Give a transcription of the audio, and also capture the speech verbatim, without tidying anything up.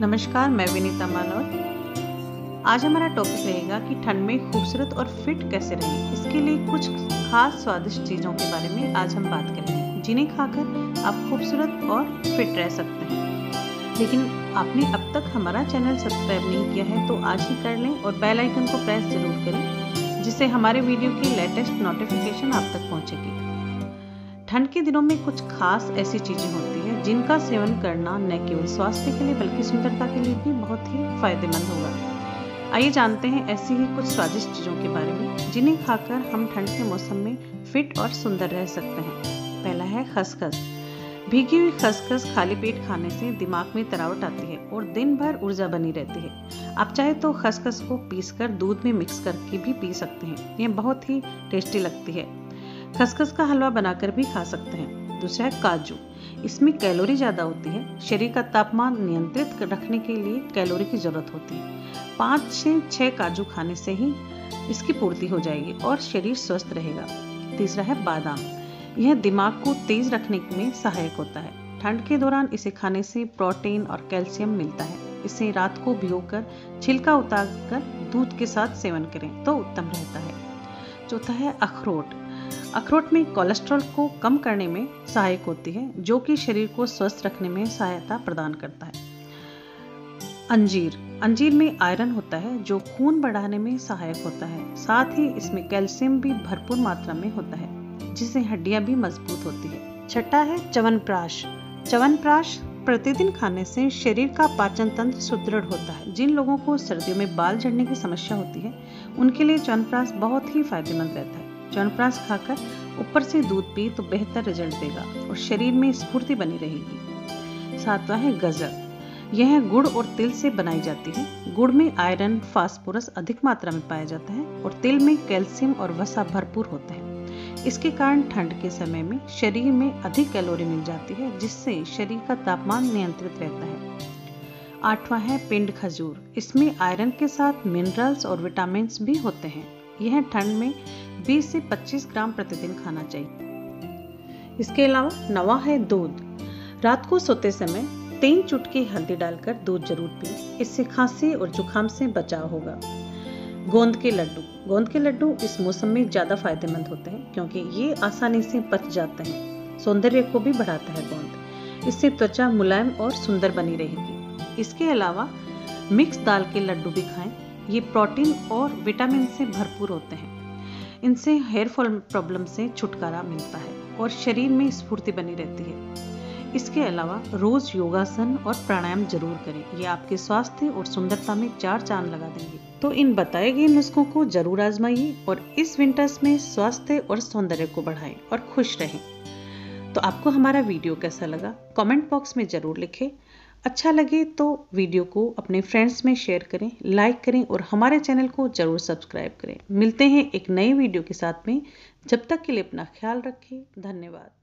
नमस्कार, मैं विनीता मालौर। आज हमारा टॉपिक रहेगा कि ठंड में खूबसूरत और फिट कैसे रहें। इसके लिए कुछ खास स्वादिष्ट चीज़ों के बारे में आज हम बात करेंगे, जिन्हें खाकर आप खूबसूरत और फिट रह सकते हैं। लेकिन आपने अब तक हमारा चैनल सब्सक्राइब नहीं किया है तो आज ही कर लें और बेल आइकन को प्रेस जरूर करें, जिससे हमारे वीडियो की लेटेस्ट नोटिफिकेशन आप तक पहुंचेगी। ठंड के दिनों में कुछ खास ऐसी चीजें होती हैं जिनका सेवन करना न केवल स्वास्थ्य के लिए बल्कि सुंदरता के लिए भी बहुत ही फायदेमंद होगा। आइए जानते हैं ऐसी ही कुछ स्वादिष्ट चीजों के बारे में, जिन्हें खाकर हम ठंड के मौसम में फिट और सुंदर रह सकते हैं। पहला है खसखस। भीगी हुई खसखस खाली पेट खाने से दिमाग में तरावट आती है और दिन भर ऊर्जा बनी रहती है। आप चाहे तो खसखस को पीसकर दूध में मिक्स करके भी पी सकते हैं। यह बहुत ही टेस्टी लगती है। खसखस का हलवा बनाकर भी खा सकते हैं। दूसरा है काजू। इसमें कैलोरी ज्यादा होती है। शरीर का तापमान नियंत्रित रखने के लिए कैलोरी की जरूरत होती है। पाँच से छह काजू खाने से ही इसकी पूर्ति हो जाएगी और शरीर स्वस्थ रहेगा। तीसरा है बादाम। यह दिमाग को तेज रखने में सहायक होता है। ठंड के दौरान इसे खाने से प्रोटीन और कैल्शियम मिलता है। इसे रात को भिगोकर छिलका उतारकर दूध के साथ सेवन करें तो उत्तम रहता है। चौथा है अखरोट। अखरोट में कोलेस्ट्रॉल को कम करने में सहायक होती है, जो कि शरीर को स्वस्थ रखने में सहायता प्रदान करता है। अंजीर। अंजीर में आयरन होता है जो खून बढ़ाने में सहायक होता है। साथ ही इसमें कैल्शियम भी भरपूर मात्रा में होता है, जिससे हड्डियां भी मजबूत होती है। छठा है च्यवनप्राश। च्यवनप्राश प्रतिदिन खाने से शरीर का पाचन तंत्र सुदृढ़ होता है। जिन लोगों को सर्दियों में बाल झड़ने की समस्या होती है, उनके लिए च्यवनप्राश बहुत ही फायदेमंद रहता है। च्यवनप्राश खाकर ऊपर से दूध पी तो बेहतर रिजल्ट देगा और शरीर में स्फूर्ति बनी रहेगी। सातवां है गजर। यह गुड़ और तिल से बनाई जाती है। गुड़ में आयरन, फास्फोरस अधिक मात्रा में पाया जाता है और तिल में कैल्शियम और वसा भरपूर होता है। इसके कारण ठंड के समय में शरीर में अधिक कैलोरी मिल जाती है, जिससे शरीर का तापमान नियंत्रित रहता है। आठवां है पिंड खजूर। इसमें आयरन के साथ मिनरल्स और विटामिन भी होते हैं। यह ठंड में बीस से पच्चीस ग्राम प्रतिदिन खाना चाहिए। इसके अलावा नवा है दूध। रात को सोते समय तीन चुटकी हल्दी डालकर दूध जरूर पिए। इससे खांसी और जुकाम से बचाव होगा। गोंद के लड्डू। गोंद के लड्डू इस मौसम में ज्यादा फायदेमंद होते हैं, क्योंकि ये आसानी से पच जाते हैं। सौंदर्य को भी बढ़ाता है गोंद। इससे त्वचा मुलायम और सुंदर बनी रहेगी। इसके अलावा मिक्स दाल के लड्डू भी खाएं। ये प्रोटीन और विटामिन से भरपूर होते हैं। इनसे हेयर फॉल प्रॉब्लम से छुटकारा मिलता है और शरीर में स्फूर्ति बनी रहती है। इसके अलावा रोज योगासन और प्राणायाम जरूर करें। ये आपके स्वास्थ्य और सुंदरता में चार चांद लगा देंगे। तो इन बताए गए नुस्खों को जरूर आजमाइए और इस विंटर्स में स्वास्थ्य और सौंदर्य को बढ़ाएं और खुश रहें। तो आपको हमारा वीडियो कैसा लगा, कमेंट बॉक्स में जरूर लिखें। अच्छा लगे तो वीडियो को अपने फ्रेंड्स में शेयर करें, लाइक करें और हमारे चैनल को जरूर सब्सक्राइब करें। मिलते हैं एक नए वीडियो के साथ में। जब तक के लिए अपना ख्याल रखें। धन्यवाद।